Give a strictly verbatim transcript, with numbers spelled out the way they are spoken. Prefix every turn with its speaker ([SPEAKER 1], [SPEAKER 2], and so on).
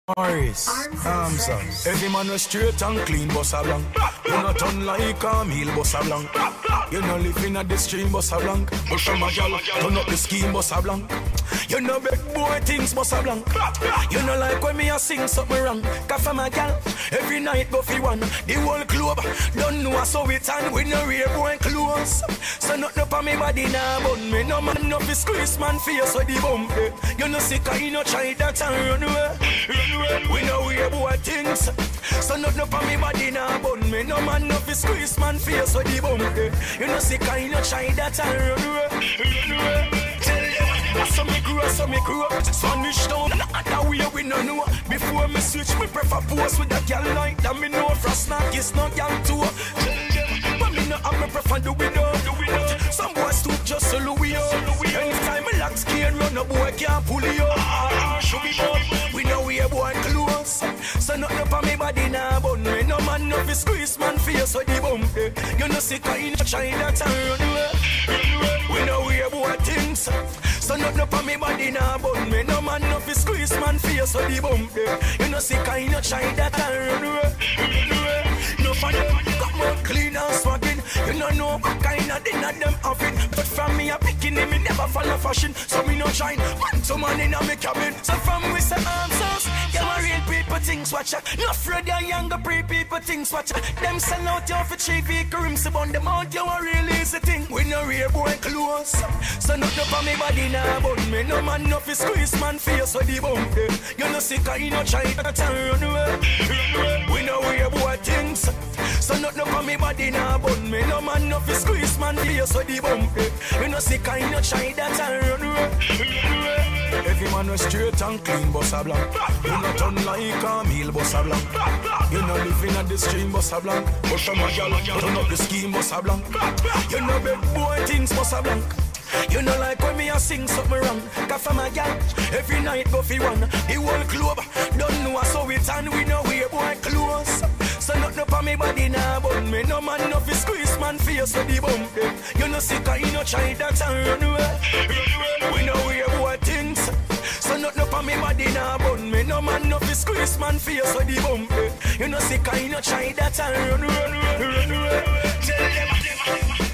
[SPEAKER 1] Morris, arms up. Every man was straight and clean, boss a blank. You not turn like a meal, boss a blank. You not living at the stream, boss a blank. But from a gal, turn up the scheme, boss a blank. You know big boy things, boss a blank. You know like when me a sing something wrong. Cause from a gal, every night go fi one. The whole club don't know so it and we no real boy close. So not up on me body now, but me no man no fi squeeze man face so the bump. You know sick I no try that and run away. We know we about things. So not up on me body now, but me no man no fi squeeze man face so the bump. You know sick I no try that and run away. Tell them, so me grow, so me grow. Spanish town, that way we no know. Before me switch, me prefer pose with a girl like that. Me know frost not kiss no girl too. Tell them, but me no have me prefer do we know. Some boys stoop just so Louis up. Anytime me lock skin run, a boy can't pull you up. Should be boy, we know we a boy close. So nothing up on me body now, but me no man no fi squeeze man face so the bump. You know sick I no try that and run away. We know we a boy things. So nothing up on me body now, but me no man no fi squeeze man face so the bump. You know sick I no try that and run away. No for them, got more clean and swagging. You know know what kind of dinner them have it. But from me a picking me never follow fashion. So me no shine, man to man in a me cabin. So from we say arms house, you a real people things watch out. No afraid of younger pre people things watch out. Them sell out you for cheap vehicle rims upon them out. You a real easy thing. We no real boy close. So nothing up on me body now, but me no man no fi squeeze man face so the bump. You no sick I no try that and run away. We no real boy things. So nothing up on me body now, but me no man no fi squeeze man face so the bump. You no sick I no try that and run away. Every man was straight and clean, boss a blank. You not turn like a meal, boss a blank. You not living at the stream, boss a blank. But from a gal, turn up the scheme, boss a blank. You know big boy things, boss a blank. You know like when me a sing something wrong. Cause from a gal, every night go fi one. The whole club don't know so it and we know we a boy close. So nothing up on me body now, but me no man no fi squeeze man face so the bump. You know sick I no try that and run away. We know we a boy things. So nothing up on me body now, but me no man no fi squeeze man face so the bump. You know sick I no try that and run away. Tell them.